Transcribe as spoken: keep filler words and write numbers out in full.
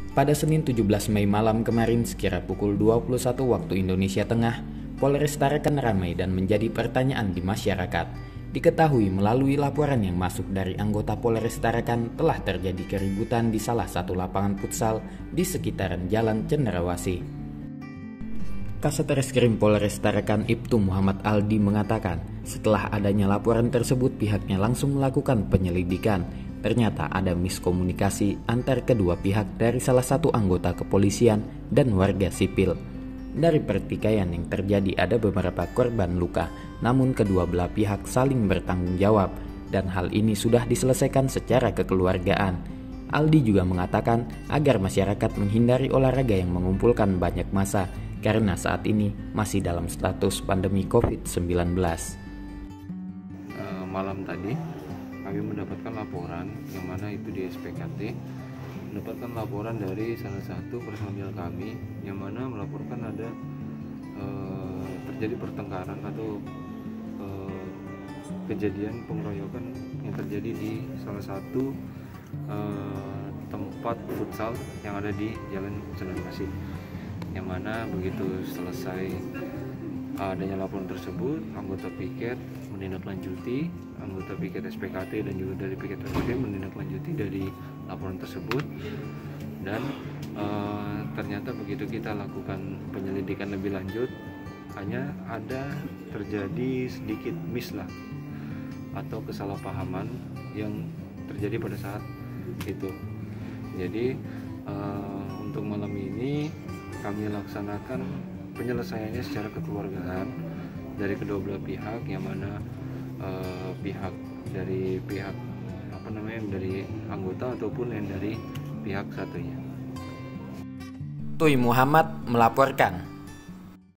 Pada Senin tujuh belas Mei malam kemarin sekira pukul dua puluh satu waktu Indonesia Tengah, Polres Tarakan ramai dan menjadi pertanyaan di masyarakat. Diketahui melalui laporan yang masuk dari anggota Polres Tarakan telah terjadi keributan di salah satu lapangan futsal di sekitaran Jalan Cenderawasih. Kasat Reskrim Polres Tarakan Ibtu Muhammad Aldi mengatakan, setelah adanya laporan tersebut pihaknya langsung melakukan penyelidikan. Ternyata ada miskomunikasi antar kedua pihak dari salah satu anggota kepolisian dan warga sipil. Dari pertikaian yang terjadi ada beberapa korban luka, namun kedua belah pihak saling bertanggung jawab dan hal ini sudah diselesaikan secara kekeluargaan. Aldi juga mengatakan agar masyarakat menghindari olahraga yang mengumpulkan banyak massa karena saat ini masih dalam status pandemi covid sembilan belas. Uh, malam tadi kami mendapatkan laporan yang mana itu di S P K T, mendapatkan laporan dari salah satu personil kami yang mana melaporkan ada uh, terjadi pertengkaran atau uh, kejadian pengeroyokan yang terjadi di salah satu uh, tempat futsal yang ada di Jalan Cenderawasih, yang mana begitu selesai adanya laporan tersebut, anggota piket menindaklanjuti, anggota piket S P K T dan juga dari piket R P D menindaklanjuti dari laporan tersebut, dan e, ternyata begitu kita lakukan penyelidikan lebih lanjut, hanya ada terjadi sedikit miss lah atau kesalahpahaman yang terjadi pada saat itu. Jadi e, untuk malam ini kami laksanakan penyelesaiannya secara kekeluargaan dari kedua belah pihak, yang mana uh, pihak dari pihak apa namanya dari anggota ataupun yang dari pihak satunya. Tui Muhammad melaporkan.